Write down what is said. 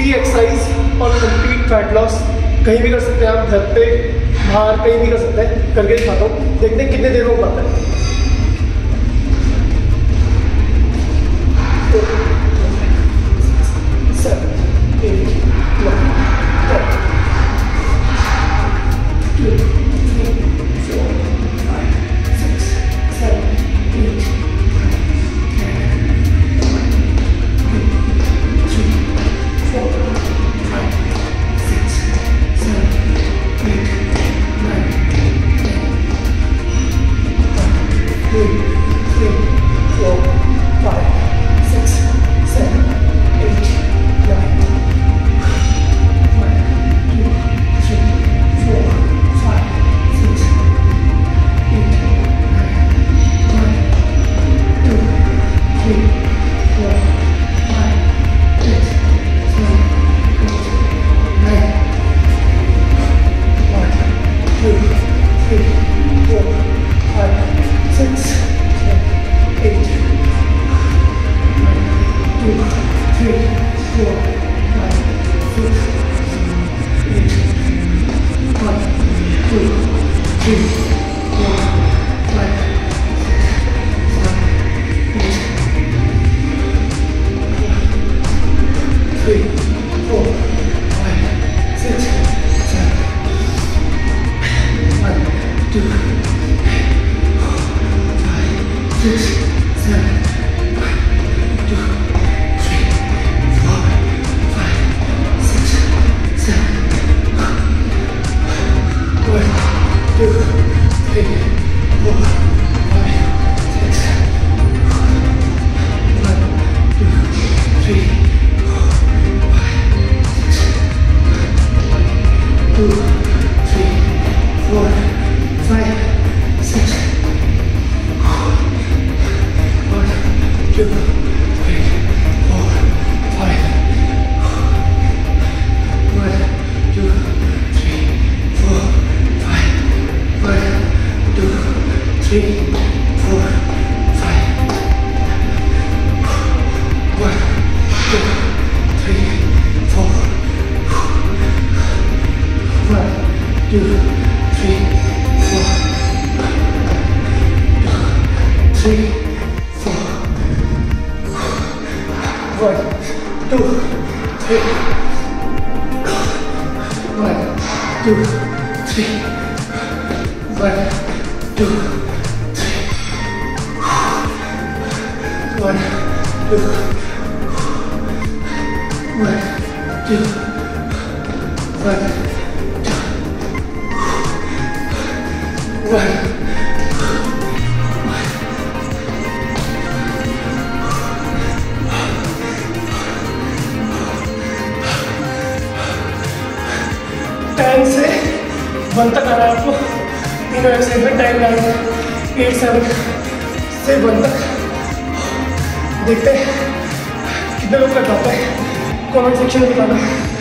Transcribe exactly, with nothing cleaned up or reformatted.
Free exercise और complete fat loss कहीं भी कर सकते हैं आप, घर पे बाहर कहीं भी कर सकते हैं। करके दिखाता हूँ, देखते हैं कितने देर में हो पाता है। टेन से वन तक आना है आपको। तीनों एक्सरसाइज में टाइम लगेगा। एट सेवन से वन तक देखते हैं कितने लोग कर पाते हैं। कमेंट सेक्शन में बताना।